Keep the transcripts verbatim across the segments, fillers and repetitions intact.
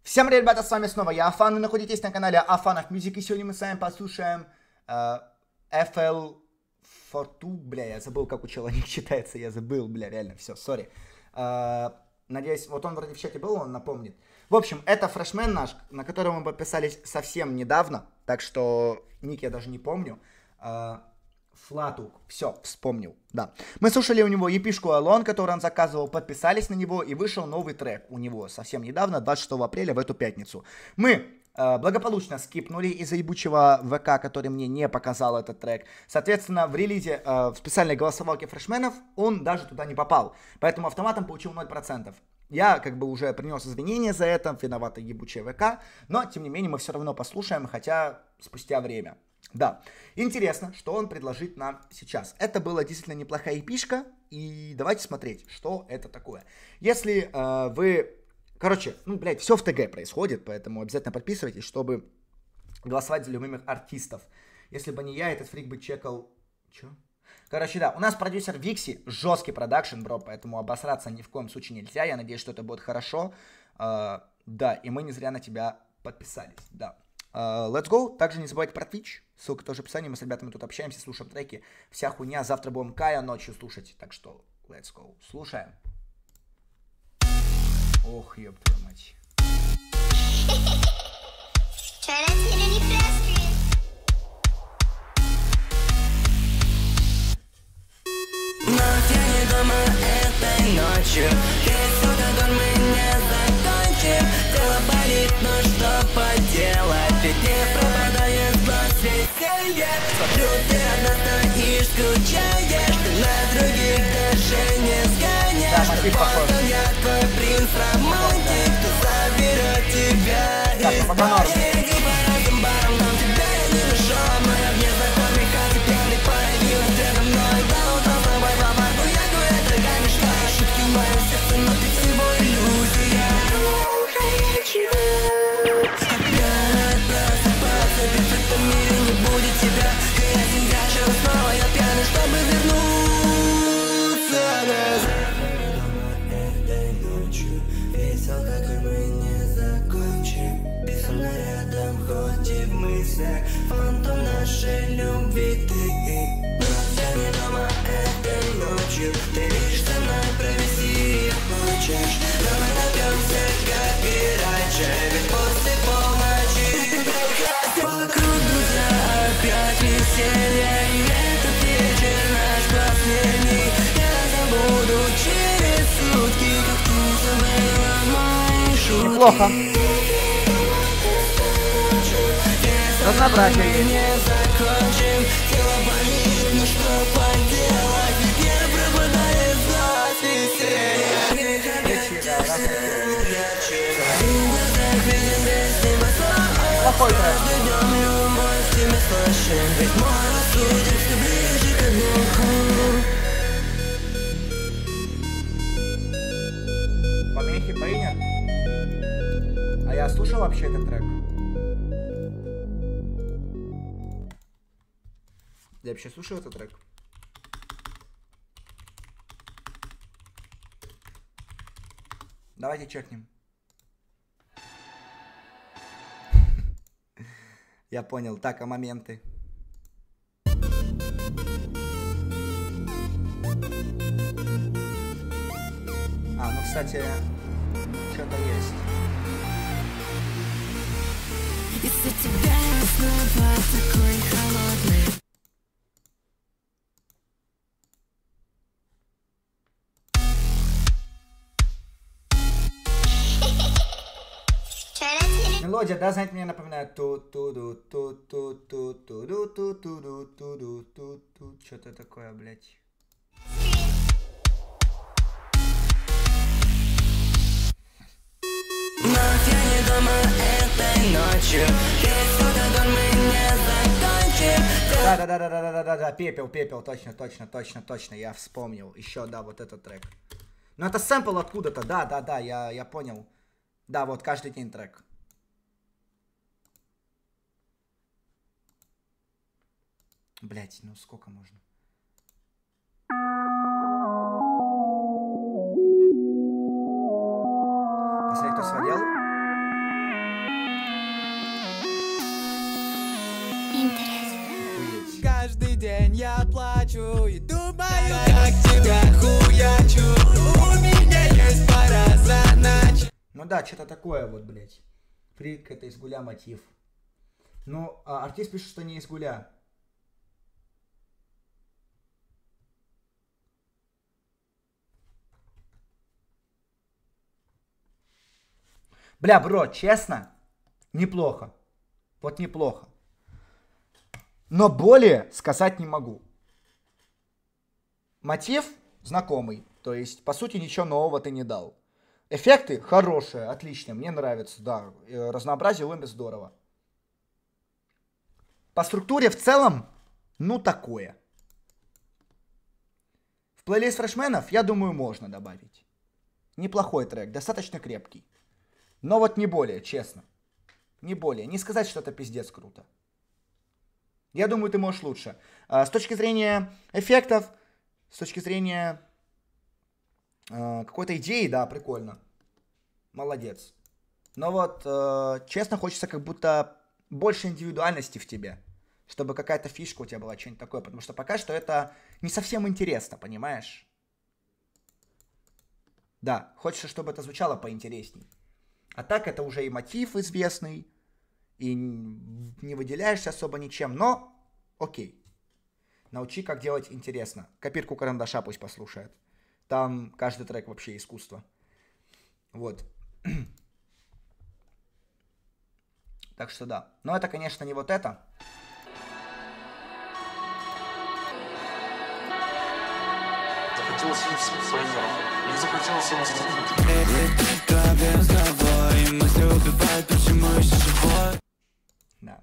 Всем привет, ребята, с вами снова я, Афан, вы находитесь на канале Афанов Music, и сегодня мы с вами послушаем э, эф эл Fortu, бля, я забыл, как у человека читается, я забыл, бля, реально, все, сори. Э, надеюсь, вот он вроде в чате был, он напомнит. В общем, это фрешмен наш, на котором мы подписались совсем недавно, так что ник я даже не помню. Э, Флатук, все, вспомнил, да. Мы слушали у него епишку Alone, которую он заказывал, подписались на него, и вышел новый трек у него совсем недавно, двадцать шестого апреля, в эту пятницу. Мы э, благополучно скипнули из-за ебучего ВК, который мне не показал этот трек. Соответственно, в релизе, э, в специальной голосовалке фрешменов, он даже туда не попал, поэтому автоматом получил ноль процентов. Я как бы уже принес извинения за это, виновата ебучая ВК, но тем не менее мы все равно послушаем, хотя спустя время. Да, интересно, что он предложит нам сейчас. Это была действительно неплохая эпишка, и давайте смотреть, что это такое. Если э, вы... Короче, ну, блядь, все в ТГ происходит, поэтому обязательно подписывайтесь, чтобы голосовать за любимых артистов. Если бы не я, этот фрик бы чекал... Чё? Короче, да, у нас продюсер Викси, жесткий продакшн, бро, поэтому обосраться ни в коем случае нельзя. Я надеюсь, что это будет хорошо. Uh, да, и мы не зря на тебя подписались, да. Uh, let's go. Также не забывайте про Twitch. Ссылка тоже в описании. Мы с ребятами тут общаемся, слушаем треки. Вся хуйня. Завтра будем Кая ночью слушать. Так что, let's go. Слушаем. Ох, ёб твою мать. Этой ночью весь алкоголь мы не закончим. Тело болит, но что поделать, ведь не пропадает глаз веселье. Смотрю, ты одна стоишь, скучаешь, ты на других даже не сгоняешь. Вот я твой принц романтик, кто заберет тебя из моей губы баром, нам тебя я не нашел. Но я в незнакомой хате пьяный появилась передо мной. Да, утром с тобой в ломарду я дуэт, конечно. Шутки в моем сердце, но ты всего иллюзия. Опять просыпаться, ведь в этом мире не будет тебя. И я тебя живу снова, я пьяный, чтобы вернуться назад. Этой ночью весь алкоголь мы не закончим. Бессонно рядом, хоть и в мыслях, фантом нашей любви ты. Но я не дома этой ночью, ты лишь со мной провести хочешь. Давай напьемся, как и раньше, ведь после полночи вокруг друзья опять веселье. И этот вечер наш последний. Я забуду через сутки, как ты забыла мои шутки. Неплохо. Разнообразие. Не закончим, тело болит, ну что поделать, ведь не пропадает глаз веселья. Плохой трек. Помехи принял. А я слушал вообще этот трек. Я вообще слушал этот трек. Давайте чекнем. Я понял. Так, а моменты? А, ну, кстати, что-то есть. Из-за тебя я снова такой холодный. Мелодия, да, знаете, мне напоминает ту ту ду ту ту ту ту ду ту ту ду ту ду ту ту. Что-то такое, блядь. Но я не дома этой ночью, весь алкоголь мы не закончим. Да, да, да, да, да, да, да, да, пепел, пепел, точно, точно, точно, точно, я вспомнил. Еще, да, вот этот трек. Ну это сэмпл откуда-то, да, да, да, я, я понял. Да, вот каждый день трек. Блять, ну сколько можно? Посмотри, кто сводил. каждый день я плачу и думаю, как тебя хуячу. У меня есть пара занач. Ну да, что-то такое вот, блядь. Фрик, это из Гуля мотив. Ну, а артист пишет, что не из Гуля. Бля, бро, честно, неплохо. Вот неплохо. Но более сказать не могу. Мотив знакомый. То есть, по сути, ничего нового ты не дал. Эффекты хорошие, отлично, мне нравится, да. Разнообразие ломби здорово. По структуре в целом, ну такое. В плейлист фрешменов, я думаю, можно добавить. Неплохой трек, достаточно крепкий. Но вот не более, честно. Не более. Не сказать, что это пиздец круто. Я думаю, ты можешь лучше. А, с точки зрения эффектов, с точки зрения а, какой-то идеи, да, прикольно. Молодец. Но вот, а, честно, хочется как будто больше индивидуальности в тебе. Чтобы какая-то фишка у тебя была, что-нибудь такое. Потому что пока что это не совсем интересно, понимаешь? Да, хочется, чтобы это звучало поинтересней. А так это уже и мотив известный, и не выделяешься особо ничем, но окей. Научи, как делать интересно. Копирку карандаша пусть послушает. Там каждый трек вообще искусство. Вот. Так что да. Но это, конечно, не вот это. Захотелось видеться с пионером. Не захотелось его встретить. Да.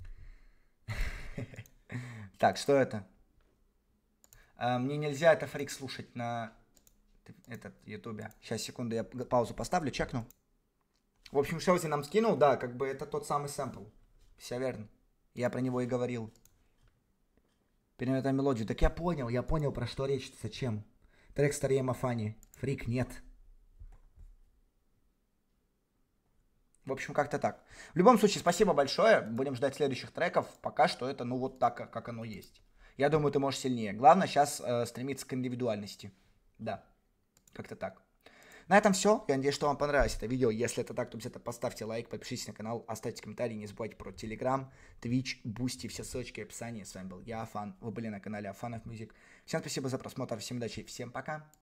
Так, что это? А, мне нельзя это фрик слушать на этот ютубе. Сейчас, секунду, я паузу поставлю, чекну. В общем, Шелзи нам скинул, да, как бы это тот самый сэмпл. Все верно. Я про него и говорил. Перед эту мелодию. Так я понял, я понял, про что речь. Зачем? Трек старее Мафани. Фрик нет. В общем, как-то так. В любом случае, спасибо большое. Будем ждать следующих треков. Пока что это, ну, вот так, как оно есть. Я думаю, ты можешь сильнее. Главное сейчас э, стремиться к индивидуальности. Да. Как-то так. На этом все. Я надеюсь, что вам понравилось это видео. Если это так, то обязательно поставьте лайк, подпишитесь на канал, оставьте комментарий. Не забывайте про Telegram, Twitch, Boosty. Все ссылочки в описании. С вами был я, Афан. Вы были на канале Афанов Music. Всем спасибо за просмотр. Всем удачи. Всем пока.